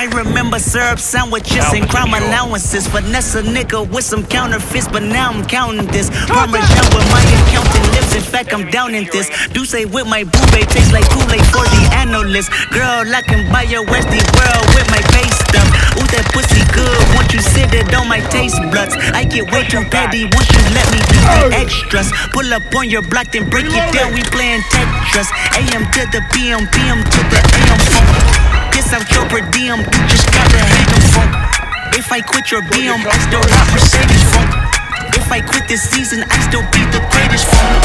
remember syrup sandwiches and crime allowances. Finesse a nigga with some counterfeits, but now I'm counting this. Parmesan with my accountant lips, in fact I'm down in this. Do say with my boo babe tastes like Kool-Aid for the analyst. Girl, I can buy your Westie world with my pay stuff. Ooh, that pussy good, once you sit it on my taste buds. I get way too petty once you let me do the extras. Pull up on your block, then break it down, we playing Tetris. AM to the PM, PM to the AM phone. Kiss out your per diem, you just gotta hang them phone. If I quit your BM, I still rock Mercedes phone. If I quit this season, I still be the greatest phone.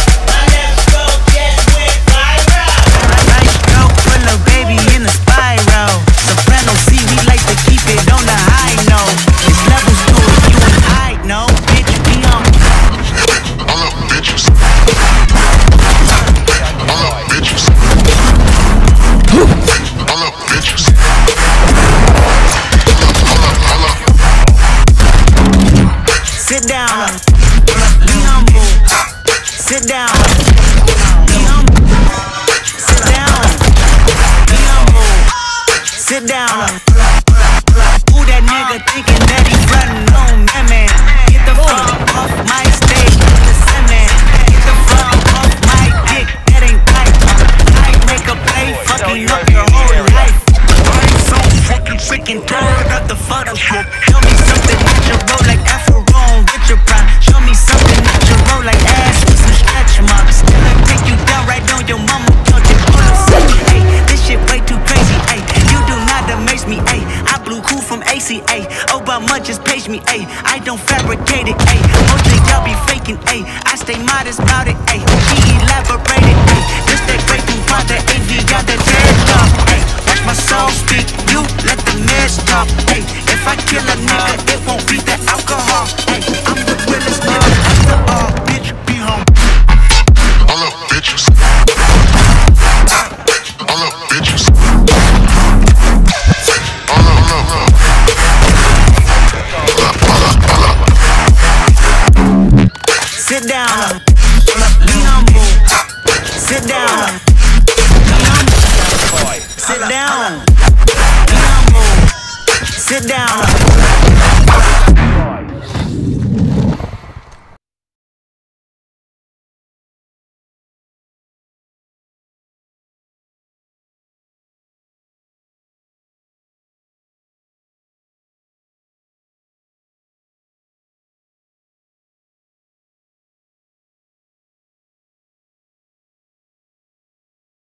Nice stroke, put a baby in a spiral. Soprano C, we like to keep it on the high note. It's levels to it, you and I know. Bitch, be on. All up bitches. All up bitches. All up bitches. Sit down, be humble. Sit down, be humble. Sit down, be humble. Sit down. Who that nigga thinking that he running on, man? Get the fuck off my stage, man. Get the fuck off my dick, that ain't right. I make a play, fucking up your whole life. I'm so fucking sick and tired of the Photoshop. Show me something natural like Afro with your prime. Show me something natural like ass with some stretch marks. Till I take you down right on your mama couch and pull a second. Ay, this shit way too crazy. Ay, you do not amaze me. Ay, I blew cool from ACA. Obama just page me. Ay, I don't fabricate it. Ay, most of y'all be faking. Ay, I stay modest about it. Ay, she elaborated. Ay, this that great from father AV got that dead talk. Ay, watch my soul speak. You let the mess talk. Ay, if I kill a nigga, it won't be the alcohol. Ay, I'm the realest nigga after all. Bitch, be home. All up bitches. All up bitches. Sit down.